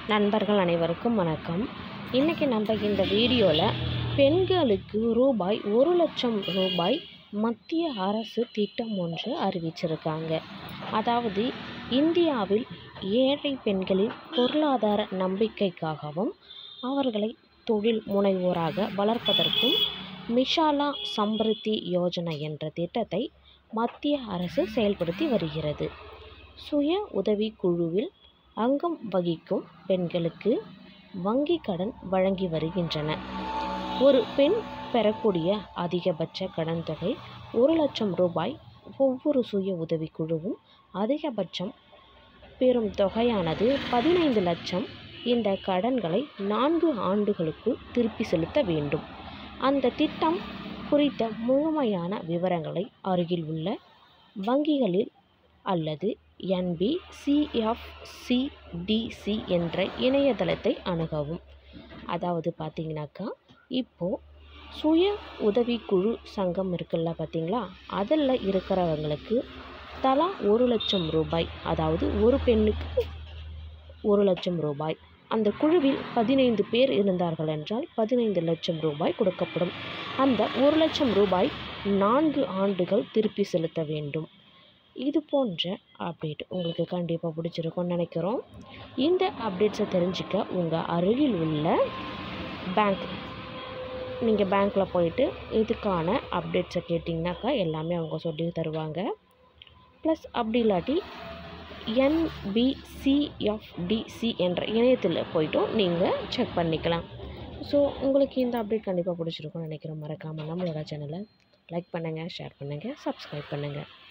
நண்பர்கள் அனைவருக்கும் வணக்கம். இன்றைக்கி நம்ம இந்த வீடியோவில் பெண்களுக்கு ரூபாய் 1,00,000 மத்திய அரசு திட்டம் ஒன்று அறிவிச்சிருக்காங்க. அதாவது இந்தியாவில் ஏழை பெண்களின் பொருளாதார நம்பிக்கைக்காகவும் அவர்களை தொழில் முனைவோராக வளர்ப்பதற்கும் மிஷாலா சம்ருத்தி யோஜனா என்ற திட்டத்தை மத்திய அரசு செயல்படுத்தி வருகிறது. சுய உதவி குழுவில் அங்கம் வகிக்கும் பெண்களுக்கு வங்கி கடன் வழங்கி வருகின்றன. ஒரு பெண் பெறக்கூடிய அதிகபட்ச கடன் தொகை 1,00,000 ஒவ்வொரு சுய உதவி குழுவும் அதிகபட்சம் பெறும் தொகையானது 15 லட்சம். இந்த கடன்களை 4 ஆண்டுகளுக்குள் திருப்பி செலுத்த வேண்டும். அந்த திட்டம் குறித்த முழுமையான விவரங்களை அருகில் உள்ள வங்கிகளில் அல்லது NBCFCDC என்ற இணையதளத்தை அணுகவும். அதாவது பார்த்தீங்கன்னாக்கா, இப்போது சுய உதவிக்குழு சங்கம் இருக்குல்ல பார்த்தீங்களா, அதில் இருக்கிறவங்களுக்கு தலா 1,00,000, அதாவது ஒரு பெண்ணுக்கு 1,00,000. அந்த குழுவில் 15 பேர் இருந்தார்கள் என்றால் 15 லட்சம் ரூபாய் கொடுக்கப்படும். அந்த 1,00,000 4 ஆண்டுகள் திருப்பி செலுத்த வேண்டும். இது போன்ற அப்டேட் உங்களுக்கு கண்டிப்பாக பிடிச்சிருக்கும்னு நினைக்கிறோம். இந்த அப்டேட்ஸை தெரிஞ்சுக்க உங்கள் அருகில் உள்ள நீங்கள் பேங்க்கில் போயிட்டு இதுக்கான அப்டேட்ஸை கேட்டிங்கனாக்கா எல்லாமே அவங்க சொல்லி தருவாங்க. ப்ளஸ் அப்படி இல்லாட்டி NBCFDC என்ற இணையத்தில் போய்ட்டும் நீங்கள் செக் பண்ணிக்கலாம். ஸோ உங்களுக்கு இந்த அப்டேட் கண்டிப்பாக பிடிச்சிருக்கும்னு நினைக்கிறோம். மறக்காமல் நம்மளோட சேனலை லைக் பண்ணுங்கள், ஷேர் பண்ணுங்கள், சப்ஸ்கிரைப் பண்ணுங்கள்.